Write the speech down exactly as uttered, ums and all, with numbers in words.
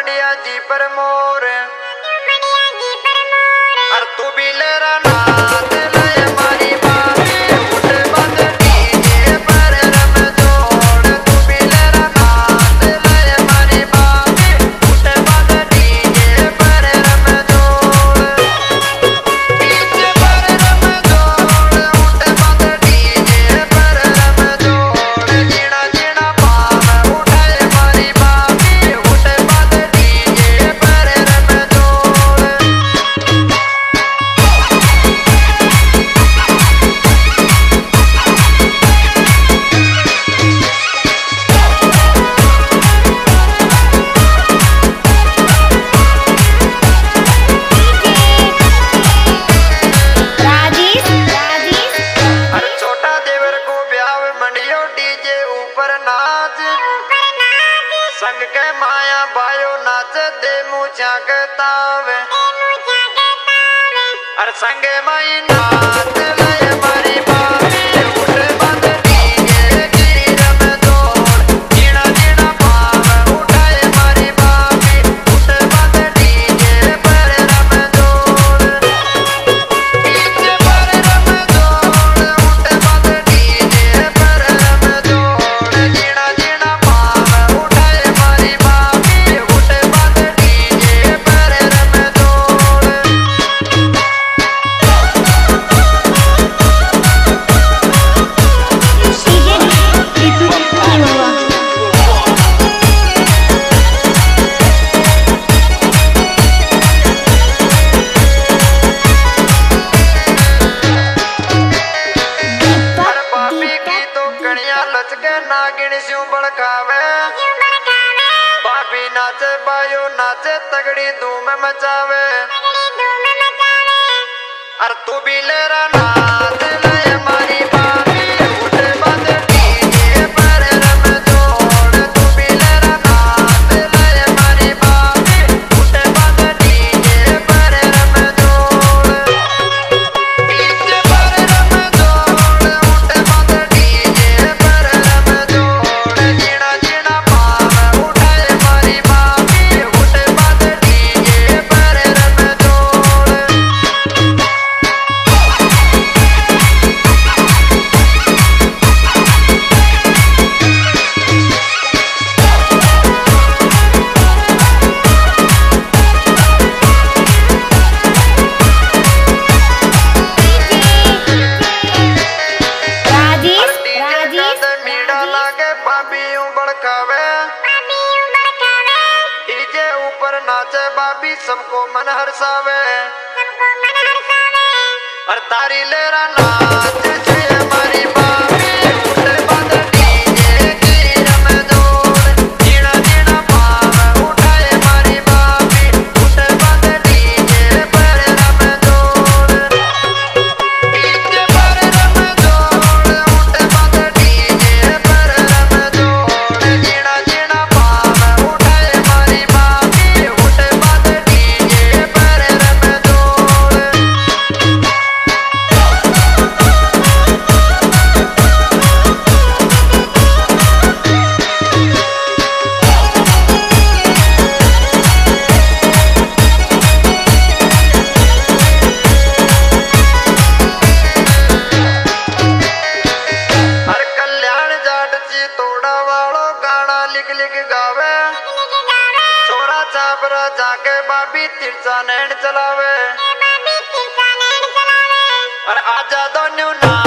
मंडिया जी पर मोर और तू भी ले नाथ ले मारी बाबी उठ बंद डीजे पर रम जोड़ तू भी ले नाथ ले मारी बाबी उठ बंद डीजे पर रम जोड़ डीजे पर रम जोड़ उठ बंद डीजे पर रम जोड़ जीना जीना पाव उठाए मारी बाबी उठ बंद डीजे पर रम जोड़ हर छोटा देवर को ब्याह मंडियो डीजे ऊपर नाच संग के माया बायो नाच दे मुझा के तावे हर संग माई नाच ले मारी बाबी उठ बंद डीजे की रम जोड़ जीना जीना पाव उठाए मारी बाबी उठ बंद डीजे पर रम जोड़ डीजे पर रम जोड़ उठ बंद डीजे पर रम जोड़ जीना जीना पाव उठाए मारी बाबी उठ बंद डीजे पर रम जोड़ हर बाबी की तो कणिया लचके नागिन स्यू बड़कावे बाबी नाचे बायो नाचे तगड़ी धूम मचावे अर तू भी ले नाथ ले मारी बाबी उठ बंद डीजे पर रम जोड़ तू भी ले नाथ ले मारी बाबी उठ बंद डीजे पर रम जोड़ डीजे पर रम जोड़ उठ बंद डीजे पर रम जोड़ जीना जीना पाव उठाए मारी बाबी उठ बंद डीजे पर रम जोड़ मीड़ा लागे बाबी यूं बड़कावे डीजे ऊपर नाचे बाबी सबको मन हर्षावे और तारी लेरा नाच छे मारी बाबी उठ बंद डीजे की रम जोड़ जीना जीना पाव उठाए मारी बाबी उठ बंद डीजे पर रम जोड़ डीजे पर रम जोड़ उठ बंद डीजे पर रम जोड़ जीना जीना पाव उठाए मारी बाबी उठ बंद डीजे पर रम जोड़ हर कल्याण जाट जी तोड़ा वालो गाना लिख लिख गावे छोरा चापरा जाके बाबी तिरचा नैन चलावे और आजा दो न्यू ना